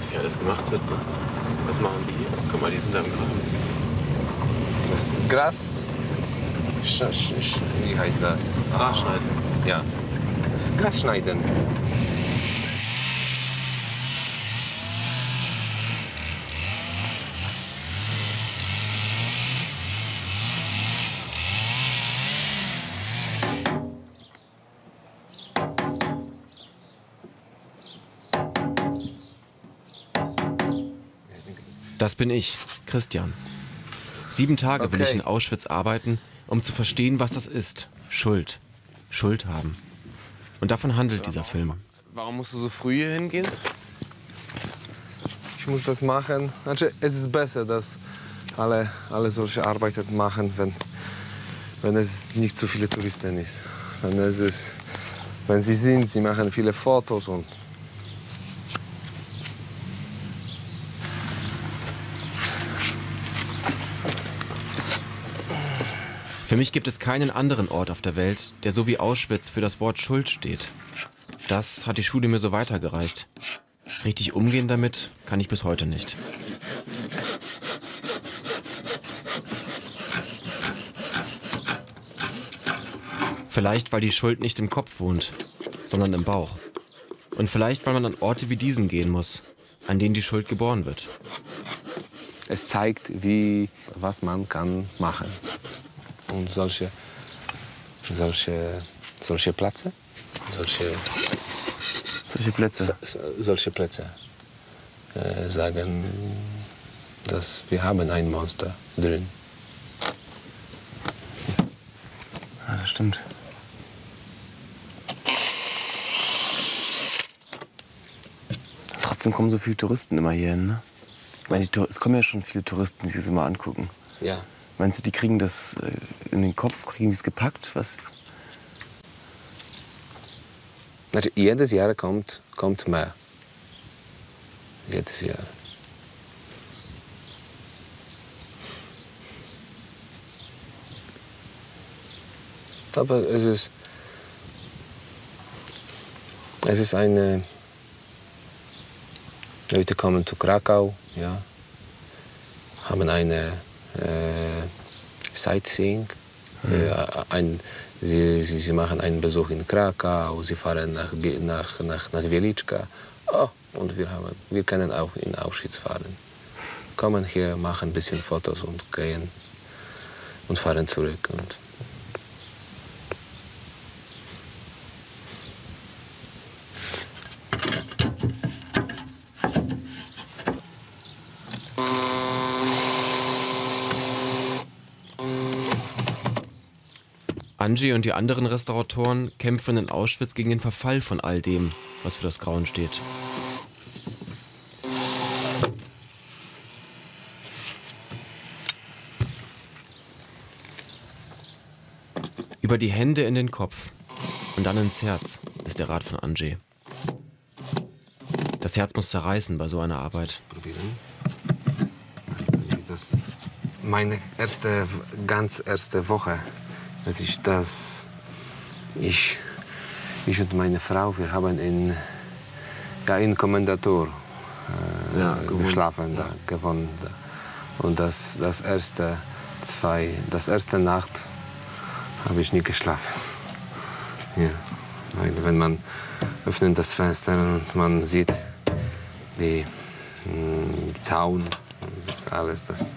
was hier alles gemacht wird. Ne? Was machen die hier? Guck mal, die sind da im Graben. Das Gras. Wie heißt das? Gras schneiden. Ja. Gras schneiden. Das bin ich, Christian. 7 Tage will ich in Auschwitz arbeiten, um zu verstehen, was das ist. Schuld. Schuld haben. Und davon handelt dieser Film. Warum musst du so früh hier hingehen? Ich muss das machen. Also, es ist besser, dass alle solche Arbeiten machen, wenn es nicht so viele Touristen ist. Wenn sie sind, sie machen viele Fotos und Für mich gibt es keinen anderen Ort auf der Welt, der so wie Auschwitz für das Wort Schuld steht. Das hat die Schule mir so weitergereicht. Richtig umgehen damit kann ich bis heute nicht. Vielleicht, weil die Schuld nicht im Kopf wohnt, sondern im Bauch. Und vielleicht, weil man an Orte wie diesen gehen muss, an denen die Schuld geboren wird. es zeigt, was man kann machen. Und solche Plätze, solche Plätze sagen, dass wir haben ein Monster drin. Ja, das stimmt. Trotzdem kommen so viele Touristen immer hier hin, ne? Ich meine, es kommen ja schon viele Touristen, die sich das immer angucken. Ja. Meinst du, die kriegen das in den Kopf, kriegen die es gepackt? Was? Also jedes Jahr kommt mehr. Jedes Jahr. Aber es ist eine... Leute kommen zu Krakau, ja, haben eine Sightseeing. Sie machen einen Besuch in Krakau, sie fahren nach Wieliczka. Oh, und wir können auch in Auschwitz fahren. Kommen hier, machen ein bisschen Fotos und gehen und fahren zurück. Und Angie und die anderen Restauratoren kämpfen in Auschwitz gegen den Verfall von all dem, was für das Grauen steht. Über die Hände in den Kopf und dann ins Herz, ist der Rat von Angie. Das Herz muss zerreißen bei so einer Arbeit. Meine ganz erste Woche, als ich und meine Frau, wir haben in Kommandatur geschlafen, da, gewohnt. Und das erste Nacht habe ich nie geschlafen. Ja, weil wenn man öffnet das Fenster und man sieht die Zaun, das alles, das.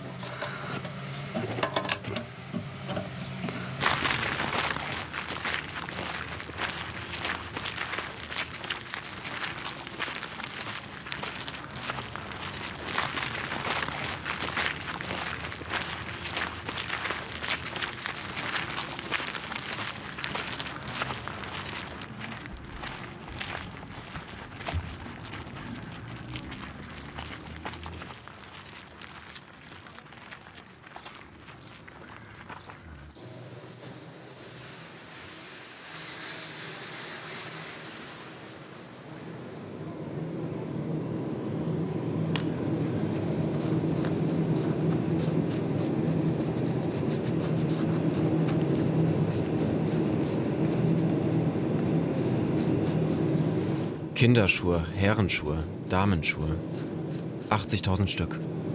Kinderschuhe, Herrenschuhe, Damenschuhe. 80.000 Stück.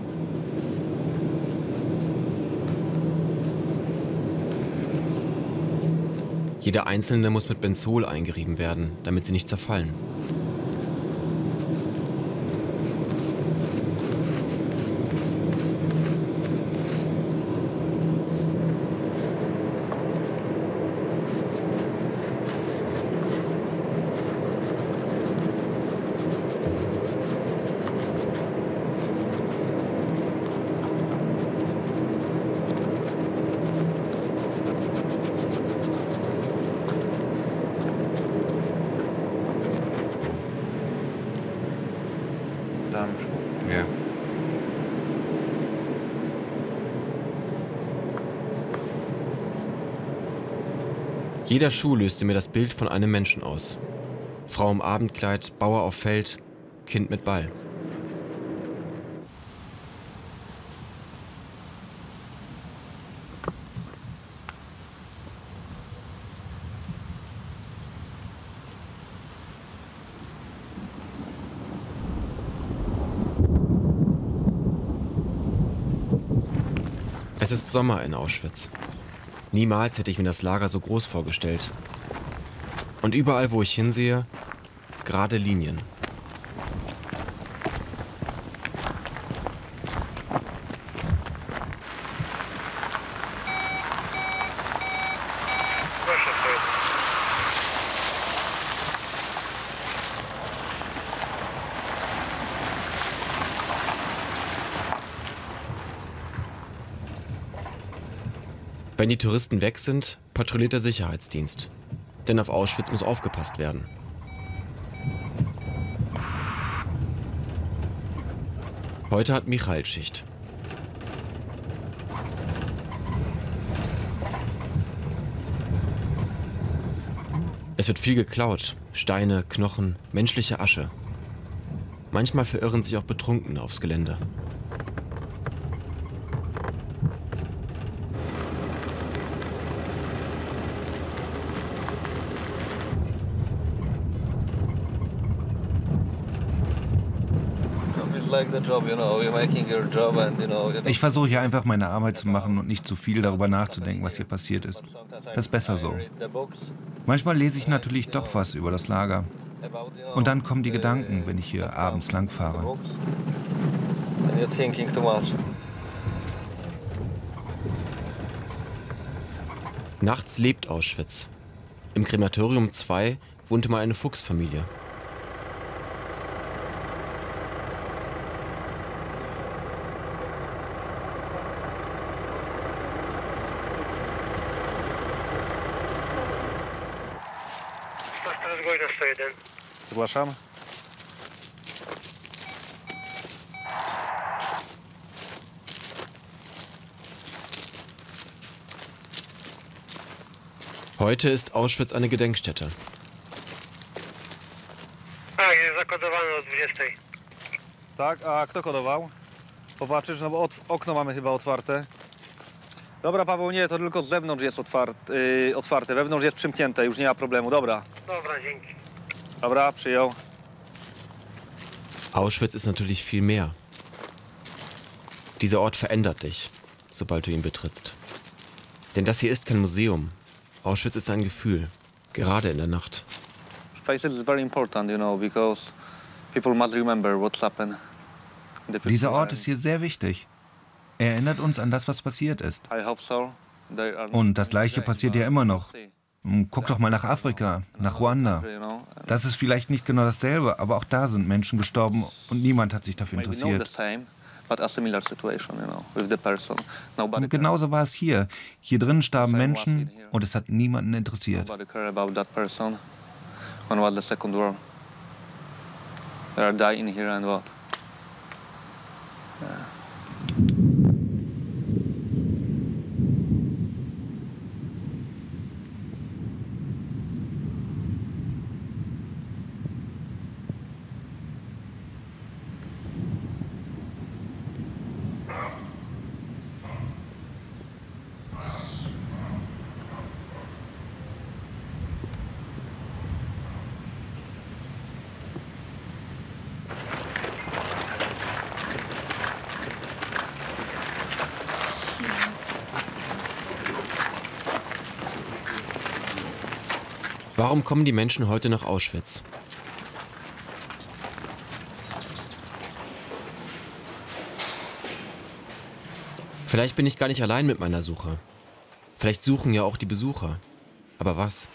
Jeder einzelne muss mit Benzol eingerieben werden, damit sie nicht zerfallen. Ja. Jeder Schuh löste mir das Bild von einem Menschen aus. Frau im Abendkleid, Bauer auf Feld, Kind mit Ball. Es ist Sommer in Auschwitz. Niemals hätte ich mir das Lager so groß vorgestellt. Und überall, wo ich hinsehe, gerade Linien. Wenn die Touristen weg sind, patrouilliert der Sicherheitsdienst. Denn auf Auschwitz muss aufgepasst werden. Heute hat Michael Schicht. Es wird viel geklaut. Steine, Knochen, menschliche Asche. Manchmal verirren sich auch Betrunkene aufs Gelände. Ich versuche hier einfach meine Arbeit zu machen und nicht zu viel darüber nachzudenken, was hier passiert ist. Das ist besser so. Manchmal lese ich natürlich doch was über das Lager. Und dann kommen die Gedanken, wenn ich hier abends lang fahre. Nachts lebt Auschwitz. Im Krematorium 2 wohnte mal eine Fuchsfamilie. Zgłaszam. Heute ist Auschwitz eine Gedenkstätte. Jest zakodowane o 20. Tak, a kto kodował? Popatrzysz, no bo okno mamy chyba otwarte. Dobra, Paweł, nie, to tylko z zewnątrz jest otwarte. Wewnątrz jest przymknięte, już nie ma problemu. Dobra. Dobra, dzięki. Dobra, przyjął. Auschwitz ist natürlich viel mehr. Dieser Ort verändert dich, sobald du ihn betrittst. Denn das hier ist kein Museum. Auschwitz ist ein Gefühl, gerade in der Nacht. Space is very important, you know, because people must remember what's happened. Dieser Ort ist hier sehr wichtig. Er erinnert uns an das, was passiert ist. I hope so. Und das Gleiche passiert ja immer noch. Guck doch mal nach Afrika, nach Ruanda. Das ist vielleicht nicht genau dasselbe, aber auch da sind Menschen gestorben und niemand hat sich dafür interessiert. Und genauso war es hier. Hier drin starben Menschen und es hat niemanden interessiert. Warum kommen die Menschen heute nach Auschwitz? Vielleicht bin ich gar nicht allein mit meiner Suche. Vielleicht suchen ja auch die Besucher. Aber was?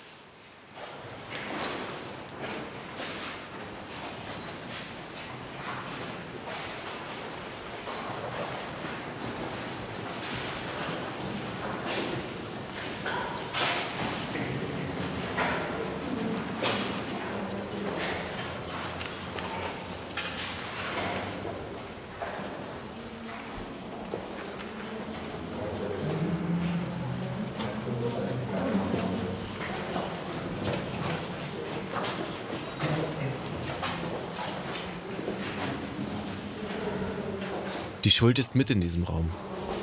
Die Schuld ist mit in diesem Raum.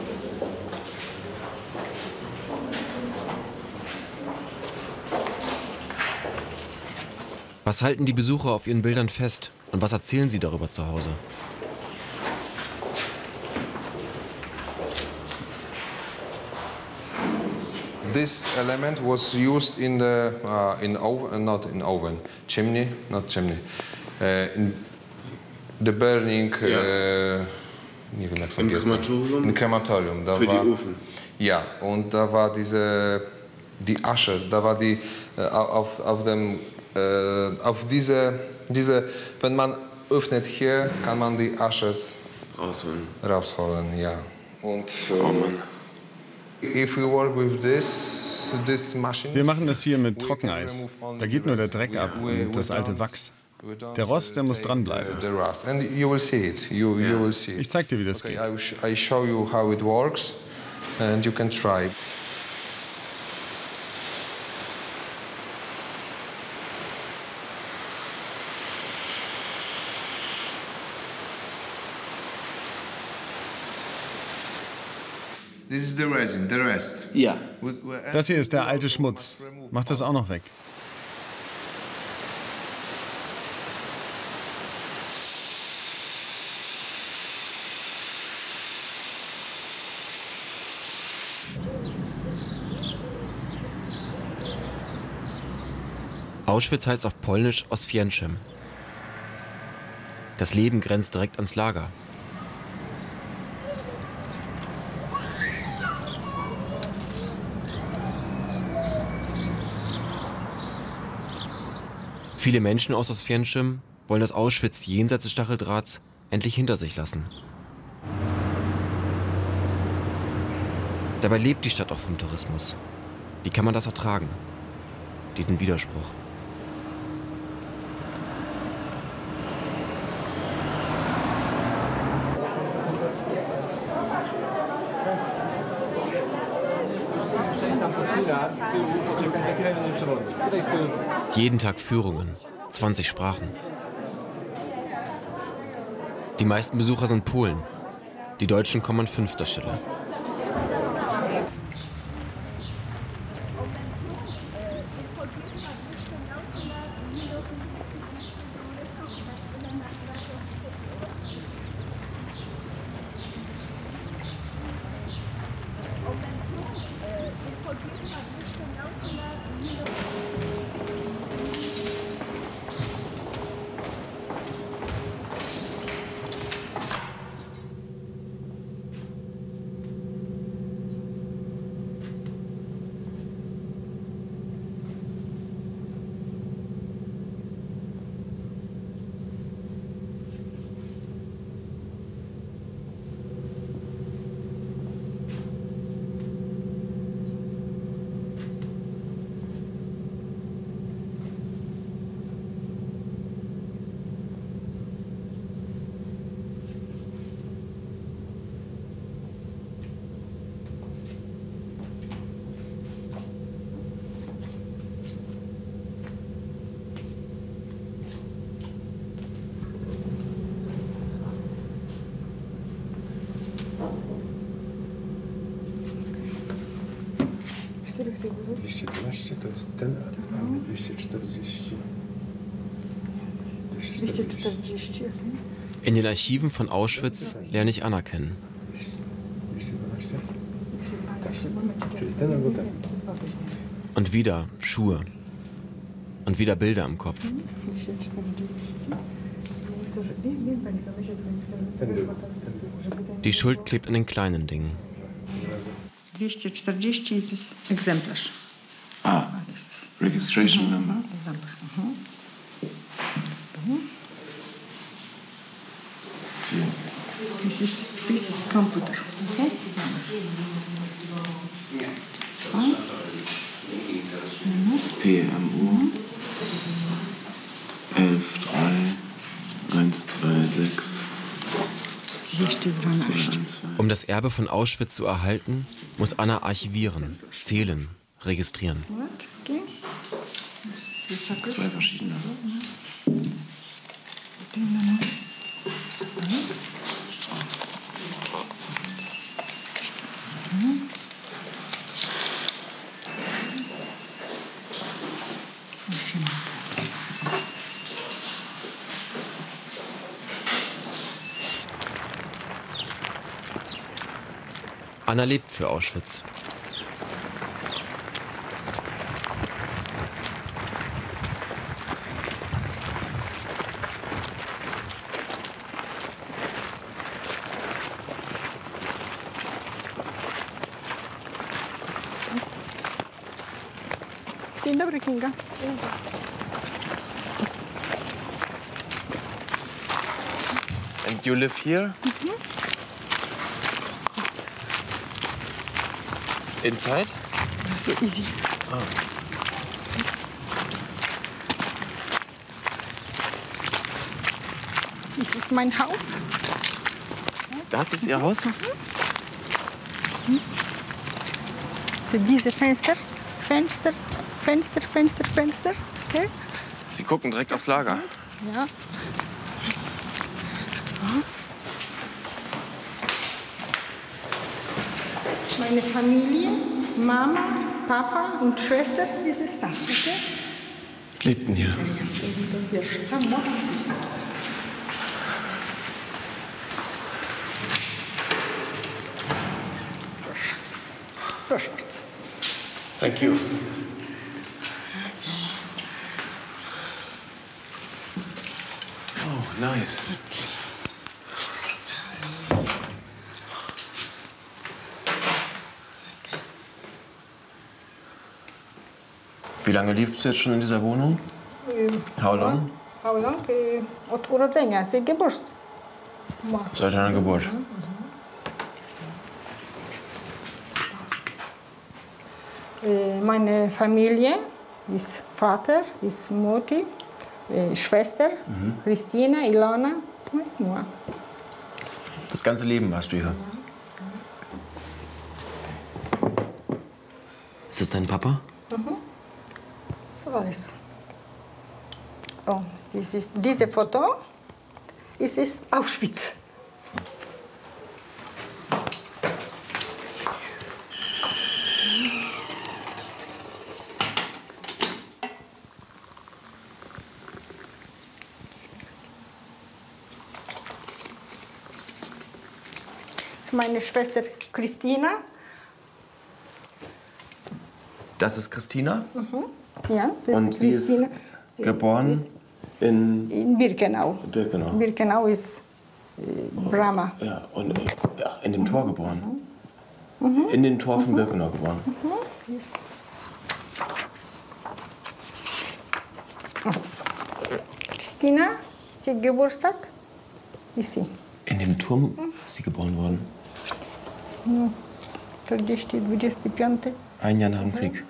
Was halten die Besucher auf ihren Bildern fest und was erzählen sie darüber zu Hause? This element was used in the not in oven, chimney, not chimney, in the burning. Nie wiem, jak Im Krematorium? Im Krematorium. Da Für war, die Ofen? Ja, und da war die Asche, da war die auf diese, wenn man öffnet hier, kann man die Asche rausholen, ja. Und Oh Mann. if we work with this machine, Wir machen das hier mit Trockeneis. Da geht nur der Dreck ab und das alte Wachs. Der Rost, der muss dranbleiben. Ich zeig dir, wie das geht. I show you how it works and you can try. This is the resin, the rest. Ja. Das hier ist der alte Schmutz. Mach das auch noch weg. Auschwitz heißt auf Polnisch Oswięcim. Das Leben grenzt direkt ans Lager. Viele Menschen aus Oswięcim wollen das Auschwitz jenseits des Stacheldrahts endlich hinter sich lassen. Dabei lebt die Stadt auch vom Tourismus. Wie kann man das ertragen? Diesen Widerspruch. Jeden Tag Führungen, 20 Sprachen. Die meisten Besucher sind Polen. Die Deutschen kommen an 5. Stelle. Których tych było? 212 to jest ten, a mamy 240. 240. In den Archiven von Auschwitz lerne ich Anna kennen. 212? Czyli ten albo ten. Und wieder Schuhe. Und wieder Bilder im Kopf. Die Schuld klebt an den kleinen Dingen. 240 ist das Exemplar. Registration number. This is computer. Okay? 2. PMU 11336. Um das Erbe von Auschwitz zu erhalten, muss Anna archivieren, zählen, registrieren. Zwei verschiedene. Anna lebt für Auschwitz. Dzień dobry, Kinga. And you live here? Inside? So easy. Das ist mein Haus. Das ist Ihr Haus? So diese Fenster. Okay? Sie gucken direkt aufs Lager. Ja. Meine Familie, Mama, Papa und Schwester, das ist das. Okay? Lebten hier. Proszę. Thank you. Oh, nice. Wie lange lebst du jetzt schon in dieser Wohnung? How long? How long? Od urodzenia, z Geburt. Seit deiner Geburt. Meine Familie ist Vater, ist Mutti, Schwester, Christina, Ilona, moi. Das ganze Leben warst du hier? Ist das dein Papa? So alles. Oh, diese Foto, es ist Auschwitz. Das ist meine Schwester Christina. Das ist Christina? Ja, das Und ist sie Christina. ist geboren in Birkenau. Birkenau. Birkenau ist Brama. Ja, und in dem Tor geboren. In dem Tor von Birkenau geboren. Yes. Christina, sie Geburtstag, ist sie. In dem Turm ist sie geboren worden. 25. Ein Jahr nach dem Krieg.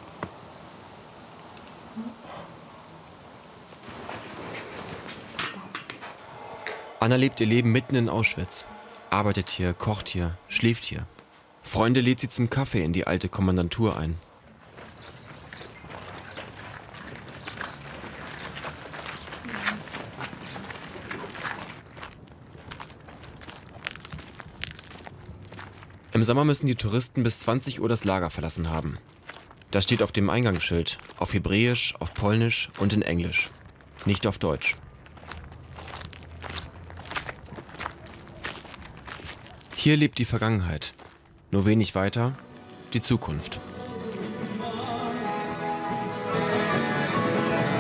Anna lebt ihr Leben mitten in Auschwitz. Arbeitet hier, kocht hier, schläft hier. Freunde lädt sie zum Kaffee in die alte Kommandantur ein. Im Sommer müssen die Touristen bis 20 Uhr das Lager verlassen haben. Das steht auf dem Eingangsschild, auf Hebräisch, auf Polnisch und in Englisch. Nicht auf Deutsch. Hier lebt die Vergangenheit. Nur wenig weiter die Zukunft.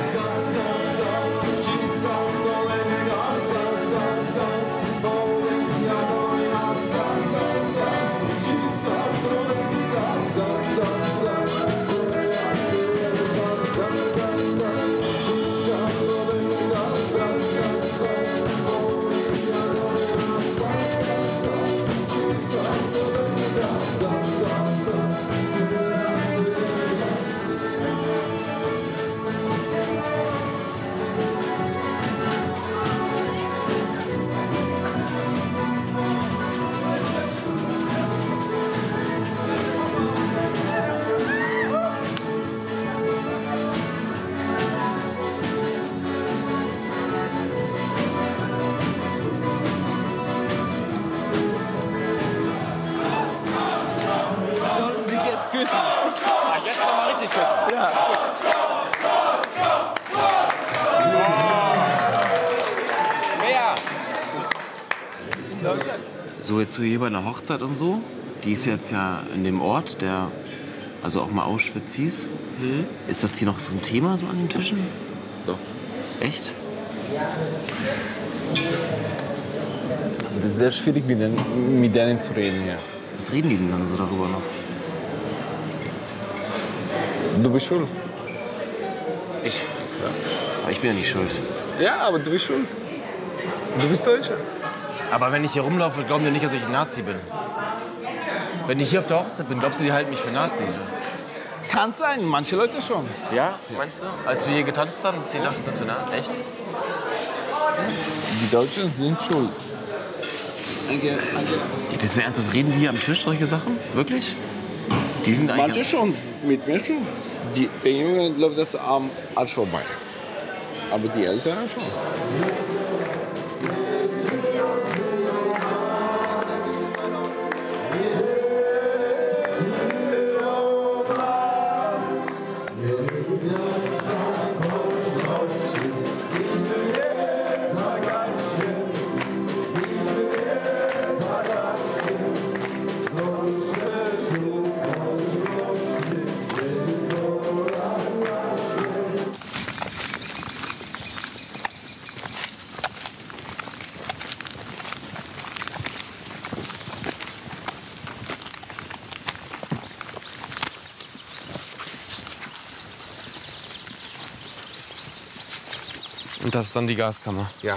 So, jetzt so hier bei einer Hochzeit und so. Die ist jetzt ja in dem Ort, der also auch mal Auschwitz hieß. Ist das hier noch so ein Thema so an den Tischen? Doch. Echt? Das ist sehr schwierig, mit denen zu reden hier. Was reden die denn dann so darüber noch? Du bist schuld. Ich? Ja. Aber ich bin ja nicht schuld. Ja, aber du bist schuld. Du bist Deutscher. Aber wenn ich hier rumlaufe, glauben die nicht, dass ich ein Nazi bin. Wenn ich hier auf der Hochzeit bin, glaubst du, die halten mich für Nazi? Kann sein, manche Leute schon. Ja, meinst du? Als wir hier getanzt haben, dass sie dachten, dass wir echt? Die Deutschen sind schuld. Das wäre ernst, das reden die hier am Tisch, solche Sachen? Wirklich? Die sind eigentlich... Manche schon, mit mir schon. Den Jungen läuft das am Arsch vorbei. Aber die Älteren schon. Und das ist dann die Gaskammer? Ja.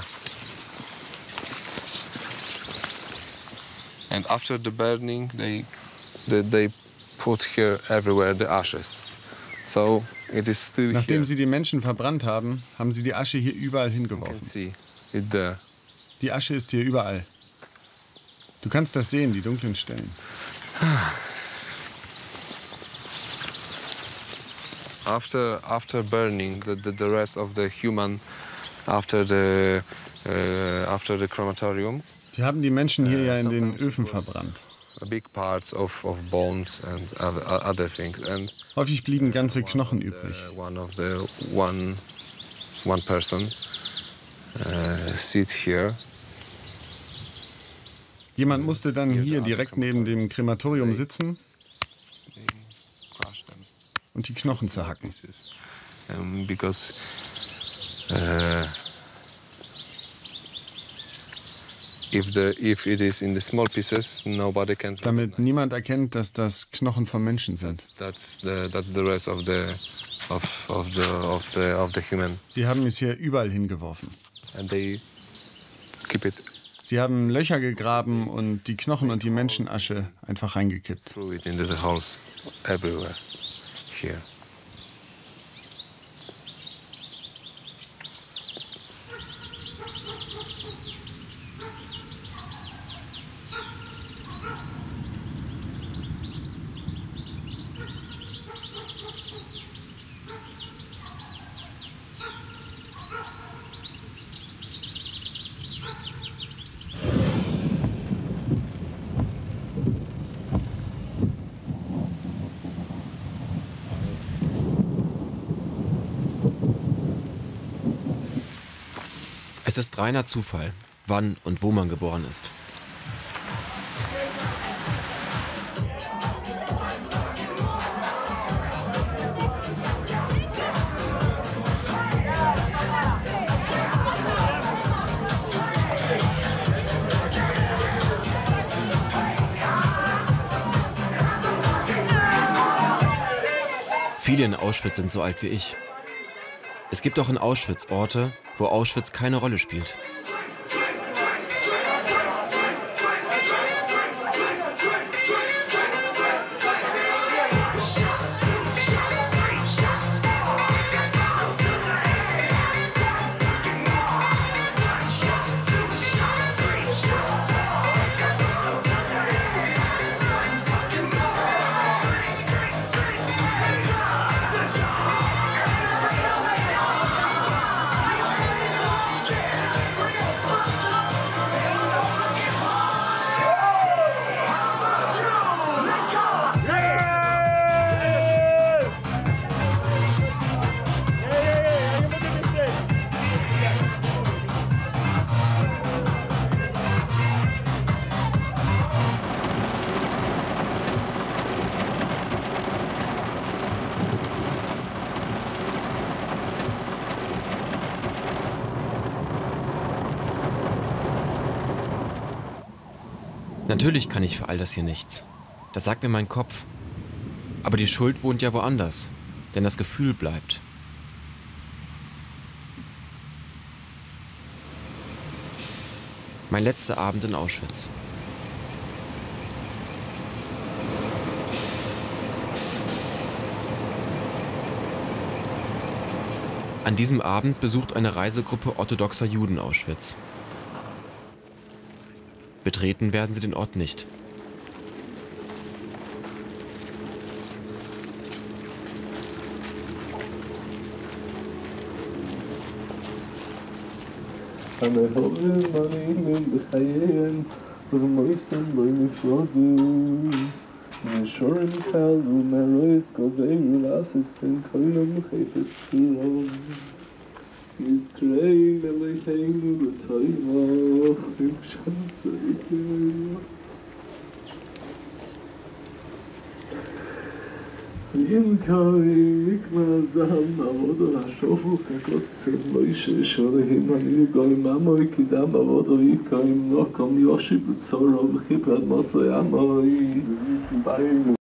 And after the burning, they put here everywhere the ashes. So it is still Nachdem here. sie die Menschen verbrannt haben, haben sie die Asche hier überall You can hingeworfen. see it there. Die Asche ist hier überall. Du kannst das sehen, die dunklen Stellen. After burning, the rest of the human, after the crematorium. Die haben die Menschen hier ja in den Öfen verbrannt. Big parts of bones and other things. And Häufig blieben ganze Knochen übrig. One person sit here. Jemand musste dann hier direkt neben dem Krematorium sitzen und die Knochen zerhacken. Because if it is in the small pieces, nobody can. Damit niemand erkennt, dass das Knochen von Menschen sind. That's the rest of the human. Sie haben es hier überall hingeworfen. And they keep it. Sie haben Löcher gegraben und die Knochen und die Menschenasche einfach reingekippt. Threw it into the house, everywhere, here. Es ist reiner Zufall, wann und wo man geboren ist. Viele in Auschwitz sind so alt wie ich. Es gibt auch in Auschwitz Orte, wo Auschwitz keine Rolle spielt. Natürlich kann ich für all das hier nichts. Das sagt mir mein Kopf. Aber die Schuld wohnt ja woanders, denn das Gefühl bleibt. Mein letzter Abend in Auschwitz. An diesem Abend besucht eine Reisegruppe orthodoxer Juden Auschwitz. Betreten werden sie den Ort nicht.